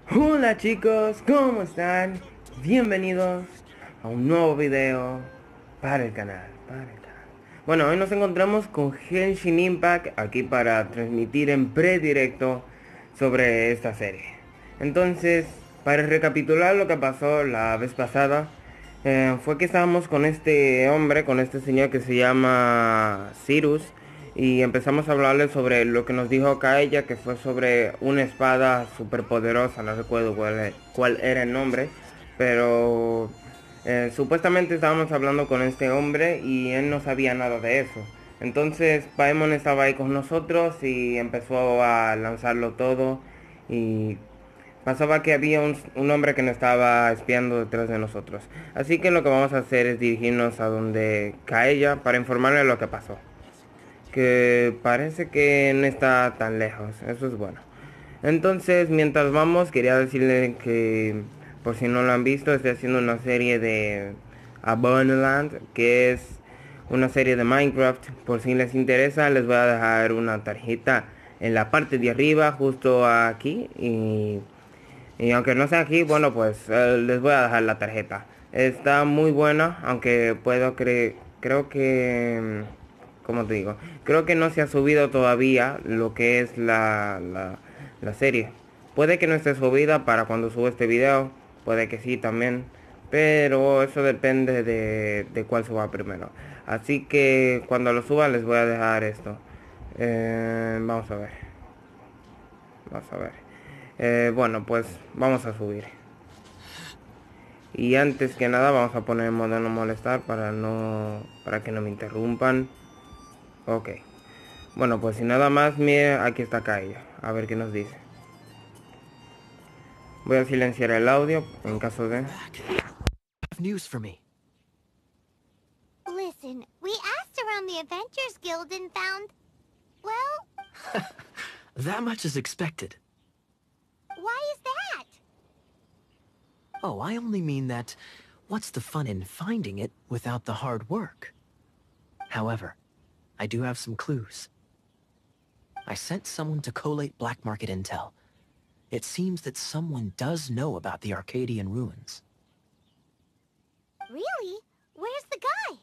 Hola chicos, ¿cómo están? Bienvenidos a un nuevo video para el canal. Bueno, hoy nos encontramos con Genshin Impact aquí para transmitir en predirecto sobre esta serie. Entonces, para recapitular lo que pasó la vez pasada, fue que estábamos con este hombre, con este señor que se llama Cyrus, y empezamos a hablarle sobre lo que nos dijo Kaella, que fue sobre una espada super poderosa. No recuerdo cuál era el nombre, pero supuestamente estábamos hablando con este hombre y él no sabía nada de eso. Entonces Paimon estaba ahí con nosotros y empezó a lanzarlo todo, y pasaba que había un hombre que nos estaba espiando detrás de nosotros. Así que lo que vamos a hacer es dirigirnos a donde Kaella para informarle lo que pasó, que parece que no está tan lejos. Eso es bueno. Entonces, mientras vamos, quería decirle que, por si no lo han visto, estoy haciendo una serie de Abandonland, que es una serie de Minecraft. Por si les interesa, les voy a dejar una tarjeta en la parte de arriba, justo aquí. Y aunque no sea aquí, bueno, pues les voy a dejar la tarjeta. Está muy buena, aunque creo que, ¿cómo te digo? Creo que no se ha subido todavía lo que es la serie. Puede que no esté subida para cuando suba este video, puede que sí también, pero eso depende de cuál suba primero. Así que cuando lo suba les voy a dejar esto. Vamos a ver. Vamos a ver. Bueno, pues vamos a subir. Y antes que nada vamos a poner en modo no molestar para que no me interrumpan. Ok. Bueno, pues sin nada más, mire, aquí está Kaija. A ver qué nos dice. Voy a silenciar el audio en caso de... Have news for me. Listen, we asked around the Adventures Guild and found... Well, That much is expected. why is that? Oh, I only mean that what's the fun in finding it without the hard work? However, I do have some clues. I sent someone to collate black market intel. It seems that someone does know about the Arcadian ruins. Really? Where's the guy?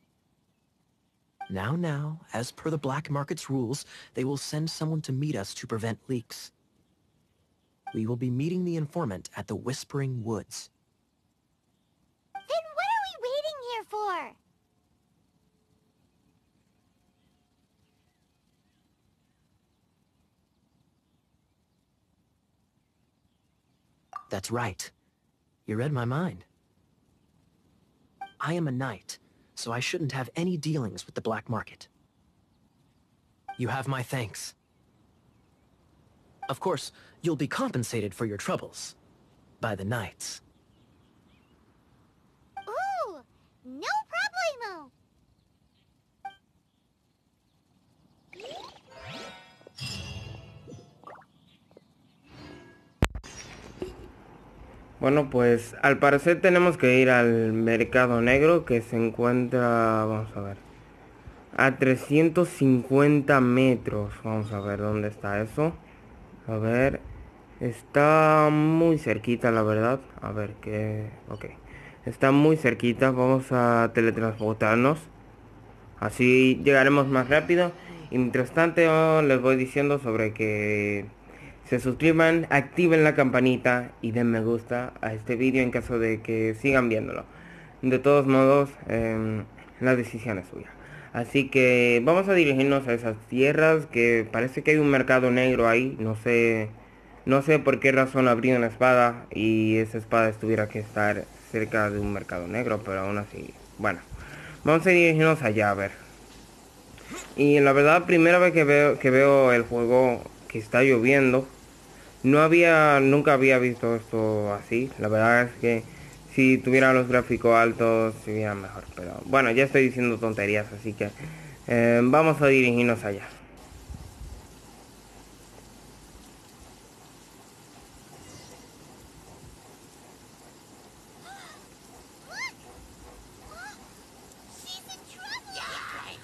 Now, as per the black market's rules, they will send someone to meet us to prevent leaks. We will be meeting the informant at the Whispering Woods. Then what are we waiting here for? That's right. You read my mind. I am a knight, so I shouldn't have any dealings with the black market. You have my thanks. Of course, you'll be compensated for your troubles. By the knights. Ooh, no problemo. Bueno, pues al parecer tenemos que ir al mercado negro que se encuentra, vamos a ver, a 350 metros. Vamos a ver dónde está eso. A ver, está muy cerquita, la verdad. A ver qué... Ok. Está muy cerquita. Vamos a teletransportarnos. Así llegaremos más rápido. Y mientras tanto les voy diciendo sobre que se suscriban, activen la campanita y den me gusta a este vídeo en caso de que sigan viéndolo. De todos modos, la decisión es suya. Así que vamos a dirigirnos a esas tierras, que parece que hay un mercado negro ahí. No sé por qué razón abrí una espada y esa espada tuviera que estar cerca de un mercado negro, pero aún así, bueno. Vamos a dirigirnos allá a ver. Y la verdad, primera vez que veo el juego que está lloviendo. Nunca había visto esto así. La verdad es que si tuviera los gráficos altos sería mejor. Pero bueno, ya estoy diciendo tonterías, así que vamos a dirigirnos allá. Look! Oh, she's in trouble!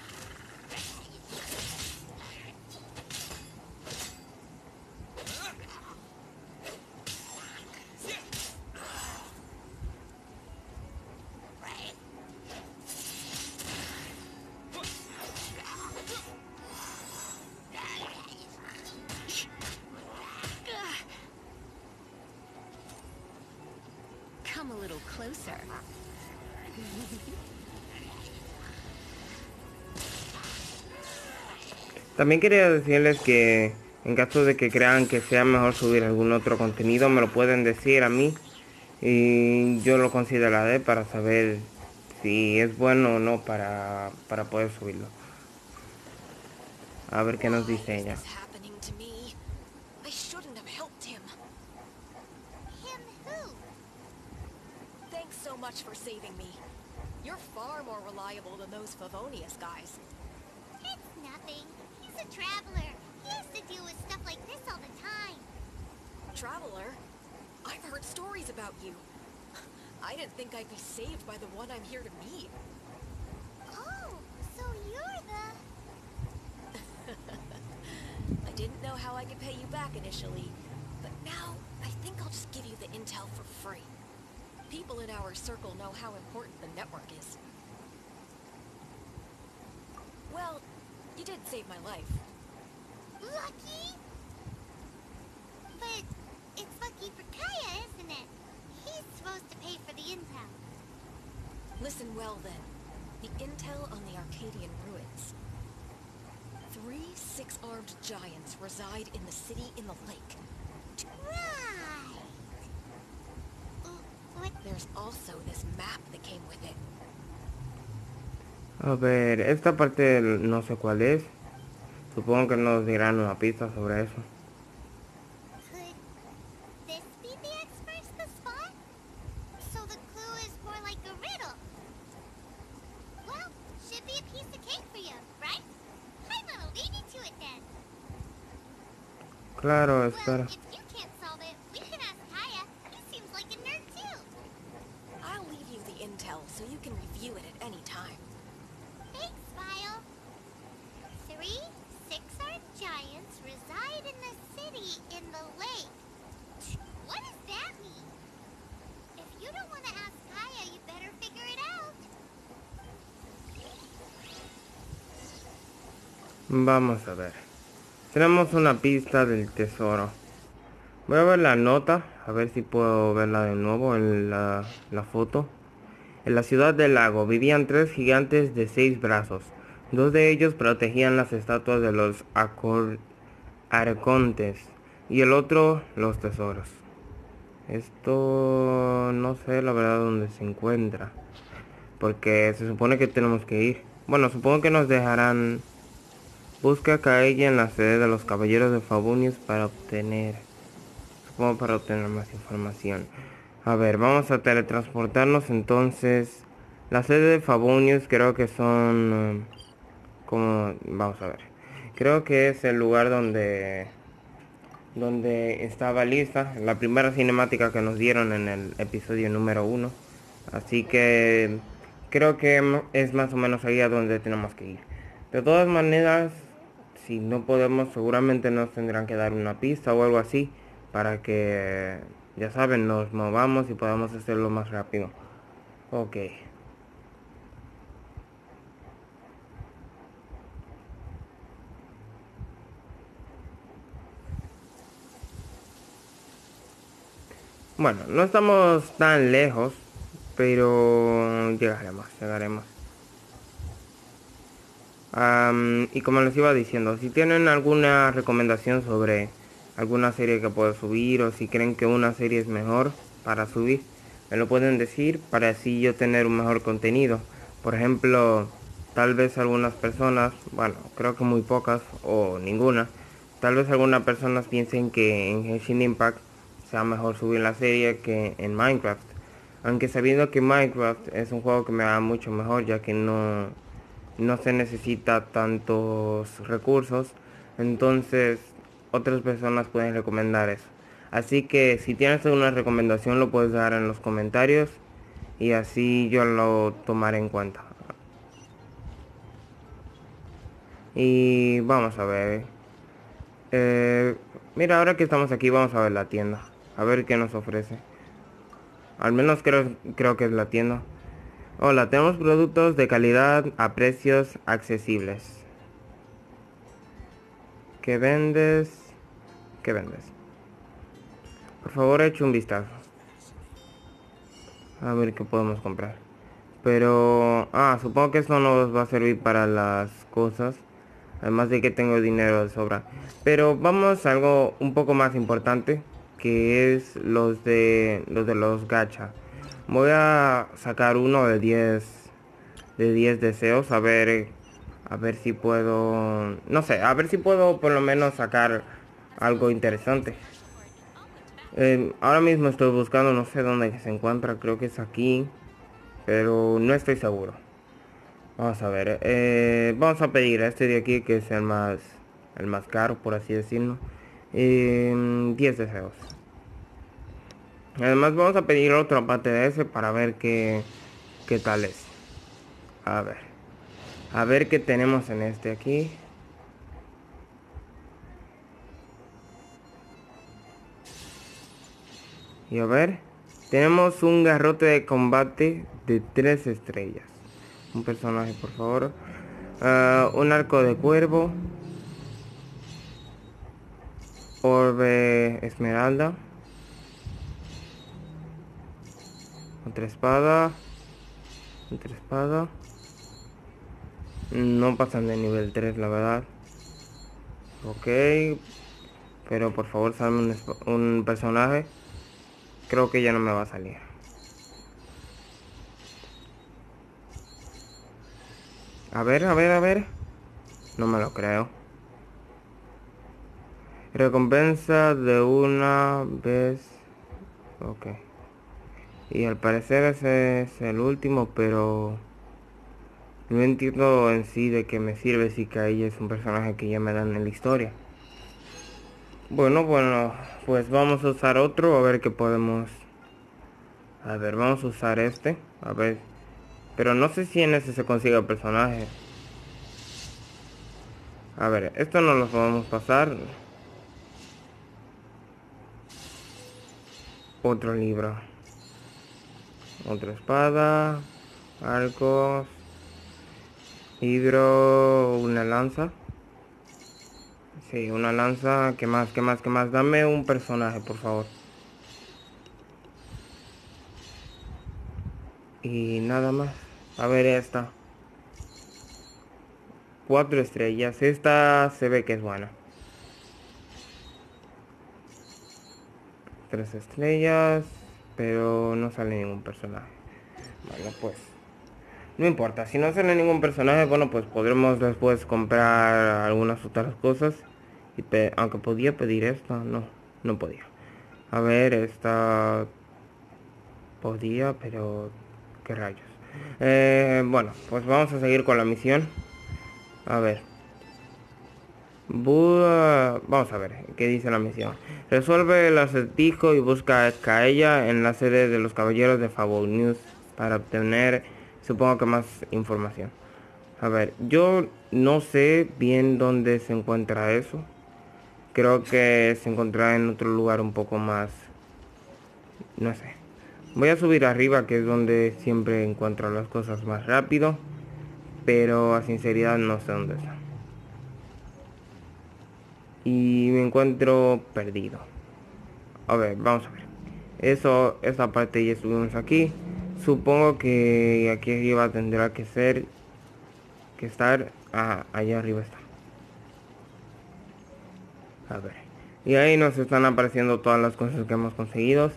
come a little closer. También quería decirles que en caso de que crean que sea mejor subir algún otro contenido, me lo pueden decir a mí y yo lo consideraré para saber si es bueno o no para poder subirlo. A ver qué nos dice ella. Happening to me? I shouldn't have helped him. Him who? Thanks so much for saving me. You're far more reliable than those Favonius guys. It's nothing. He's a traveler. He has to deal with stuff like this all the time. Traveler? I've heard stories about you. I didn't think I'd be saved by the one I'm here to meet. Oh, so you're the... I didn't know how I could pay you back initially, but now I think I'll just give you the intel for free. People in our circle know how important the network is. Well, you did save my life. Lucky? But it's lucky for Kaya, isn't it? He's supposed to pay for the intel. Listen well then. The intel on the Arcadian ruins. 3 six-armed giants reside in the city in the lake. Right. What? There's also this map that came with it. A ver, esta parte no sé cuál es. Supongo que nos dirán una pista sobre eso. Could this be the experts the spot? So the clue is more like a riddle. Well, should be a piece of cake for you, right? I'm gonna leave you to it then. Claro, Well, espera. if you can't solve it, we can ask Kaya. He seems like a nerd too. I'll leave you the intel so you can review it at any time. Thanks, Vile. 3 six-armed giants reside in the city in the lake. What does that mean? If you don't want to ask Kaya, you better figure it out. Vamos a ver. Tenemos una pista del tesoro. Voy a ver la nota, a ver si puedo verla de nuevo en la foto. En la ciudad del lago vivían 3 gigantes de 6 brazos. 2 de ellos protegían las estatuas de los arcontes y el otro los tesoros. Esto no sé la verdad dónde se encuentra, porque se supone que tenemos que ir. Bueno, supongo que nos dejarán. Busca a Kaeya en la sede de los caballeros de Favonius para obtener más información. A ver, vamos a teletransportarnos entonces. La sede de Favonius creo que son... como... vamos a ver. Creo que es el lugar donde estaba lista la primera cinemática que nos dieron en el episodio número 1. Así que creo que es más o menos ahí a donde tenemos que ir. De todas maneras, si no podemos, seguramente nos tendrán que dar una pista o algo así para que, ya saben, nos movamos y podamos hacerlo más rápido. Ok. Bueno, no estamos tan lejos, pero llegaremos. Y como les iba diciendo, si tienen alguna recomendación sobre alguna serie que puedo subir, o si creen que una serie es mejor para subir, me lo pueden decir para así yo tener un mejor contenido. Por ejemplo, tal vez algunas personas, bueno, creo que muy pocas o ninguna, tal vez algunas personas piensen que en Genshin Impact sea mejor subir la serie que en Minecraft. Aunque sabiendo que Minecraft es un juego que me va mucho mejor, ya que no se necesita tantos recursos, entonces otras personas pueden recomendar eso. Así que si tienes alguna recomendación lo puedes dejar en los comentarios y así yo lo tomaré en cuenta. Y vamos a ver. Mira, ahora que estamos aquí vamos a ver la tienda, a ver qué nos ofrece. Al menos creo que es la tienda. Hola, tenemos productos de calidad a precios accesibles. ¿Qué vendes? ¿Qué vendes? Por favor, eche un vistazo. A ver qué podemos comprar. Pero... supongo que esto nos va a servir para las cosas. Además de que tengo dinero de sobra. Pero vamos a algo un poco más importante. Que es los gacha. Voy a sacar uno de 10 deseos. A ver si puedo... No sé, a ver si puedo por lo menos sacar algo interesante. Ahora mismo estoy buscando, no sé dónde se encuentra. Creo que es aquí. Pero no estoy seguro. Vamos a ver. Vamos a pedir a este de aquí, que es el más caro, por así decirlo. 10 deseos. Además vamos a pedir otra parte de ese para ver qué tal es. A ver. A ver qué tenemos en este aquí. Y a ver. Tenemos un garrote de combate de 3 estrellas. Un personaje, por favor. Un arco de cuervo. Orbe esmeralda. Otra espada. Otra espada. No pasan de nivel 3, la verdad. Ok. Pero por favor, salme un personaje. Creo que ya no me va a salir. A ver, a ver, a ver. No me lo creo. Recompensa de una vez. Ok. Y al parecer ese es el último, pero... no entiendo en sí de qué me sirve si Kaei es un personaje que ya me dan en la historia. Bueno, pues vamos a usar otro, a ver qué podemos... A ver, vamos a usar este, a ver. Pero no sé si en ese se consigue el personaje. A ver, esto no lo podemos pasar. Otro libro. Otra espada. Arcos. Hidro. Una lanza. Sí, una lanza. ¿Qué más? ¿Qué más? ¿Qué más? Dame un personaje, por favor. Y nada más. A ver esta. 4 estrellas. Esta se ve que es buena. 3 estrellas. Pero no sale ningún personaje. Bueno, pues. No importa. Si no sale ningún personaje, bueno, pues podremos después comprar algunas otras cosas. Y aunque podía pedir esta. No podía. A ver, esta... podía, pero... ¿qué rayos? Bueno, pues vamos a seguir con la misión. A ver. Vamos a ver qué dice la misión. Resuelve el acertijo y busca a Kaeya en la sede de los caballeros de Fable News para obtener, supongo que más información. A ver, yo no sé bien dónde se encuentra eso. Creo que se encuentra en otro lugar un poco más... no sé. Voy a subir arriba, que es donde siempre encuentro las cosas más rápido. Pero a sinceridad no sé dónde está. Y me encuentro perdido. A ver, vamos a ver. Esa parte ya estuvimos aquí. Supongo que aquí arriba tendrá que estar. Allá arriba está. A ver. Y ahí nos están apareciendo todas las cosas que hemos conseguido.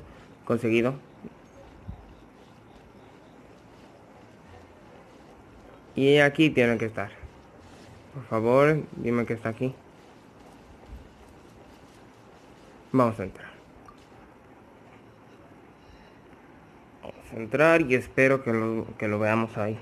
Y aquí tiene que estar. Por favor, dime que está aquí. Vamos a entrar. Vamos a entrar y espero que lo veamos ahí.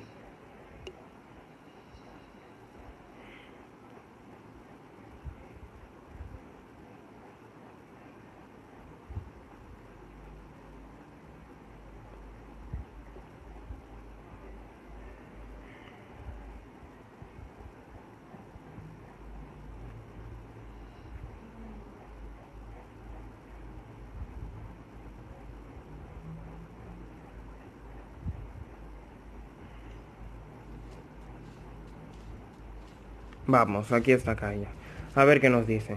Vamos, aquí está Kaeya. A ver qué nos dice.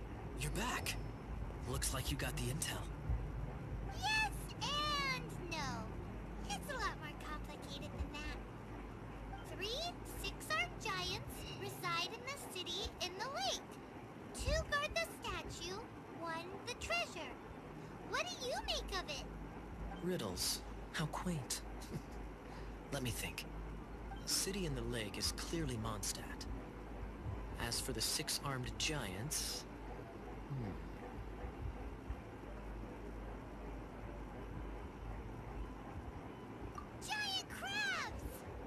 You're back. Looks like you got the intel. Yes and no. make of it? Riddles. How quaint. Let me think. The city in the lake is clearly Mondstadt. As for the six-armed giants... Giant crabs!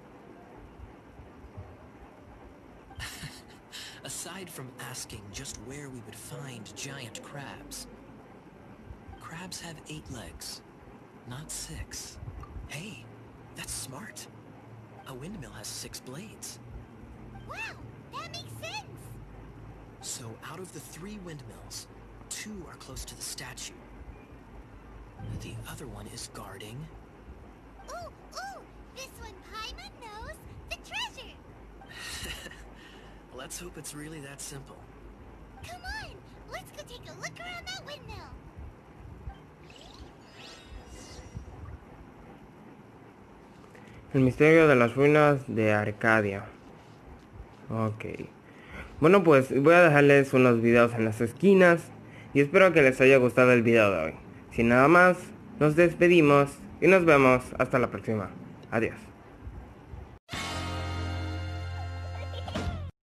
Aside from asking just where we would find giant crabs, crabs have 8 legs, not 6. Hey, that's smart. A windmill has 6 blades. Wow, that makes sense! So out of the 3 windmills, 2 are close to the statue. The other one is guarding... Ooh, ooh! This one Paimon knows the treasure! Let's hope it's really that simple. Come on, let's go take a look around that windmill! El misterio de las ruinas de Arcadia. Ok. Bueno, pues voy a dejarles unos videos en las esquinas y espero que les haya gustado el video de hoy. Sin nada más, nos despedimos y nos vemos hasta la próxima. Adiós.